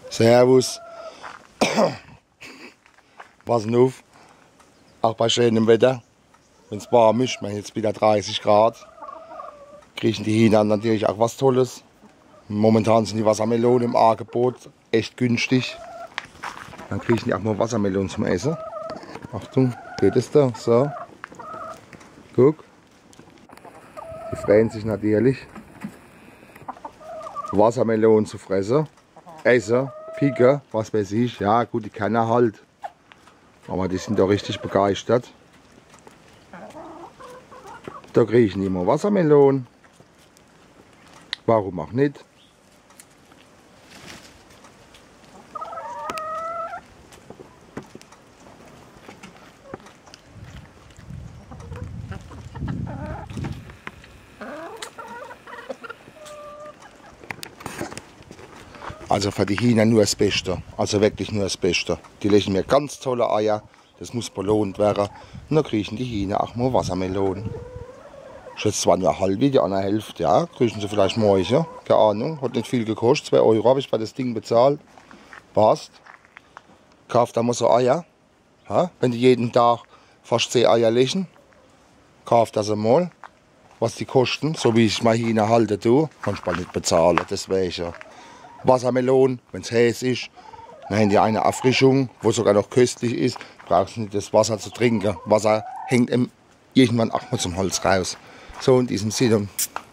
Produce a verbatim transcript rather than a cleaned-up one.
Servus. Passen auf, auch bei schönem Wetter, wenn es warm ist, wir haben jetzt wieder dreißig Grad, kriegen die Hühner natürlich auch was Tolles. Momentan sind die Wassermelonen im Angebot echt günstig. Dann kriegen die auch mal Wassermelonen zum Essen. Achtung, geht es da? So. Guck. Die freuen sich natürlich, Wassermelonen zu fressen. Essen, picken, was weiß ich. Ja gut, die kennen halt. Aber die sind doch richtig begeistert. Da kriegen die immer Wassermelonen. Warum auch nicht? Also für die Hühner nur das Beste. Also wirklich nur das Beste. Die legen mir ganz tolle Eier. Das muss belohnt werden. Und dann kriegen die Hühner auch mal Wassermelonen. Ich jetzt zwar nur halb, die andere Hälfte. Ja, kriegen sie vielleicht morgen. Keine Ahnung. Hat nicht viel gekostet. zwei Euro habe ich bei das Ding bezahlt. Passt. Kauft da mal so Eier. Ja, wenn die jeden Tag fast zehn Eier legen. Kauft das einmal. Was die kosten. So wie ich meine Hühner halte, du. Kannst du mal nicht bezahlen. Deswegen. Wassermelonen, wenn es heiß ist. Dann haben die eine Erfrischung, wo sogar noch köstlich ist. Brauchst du nicht das Wasser zu trinken. Wasser hängt irgendwann auch mal zum Hals raus. So in diesem Sinne.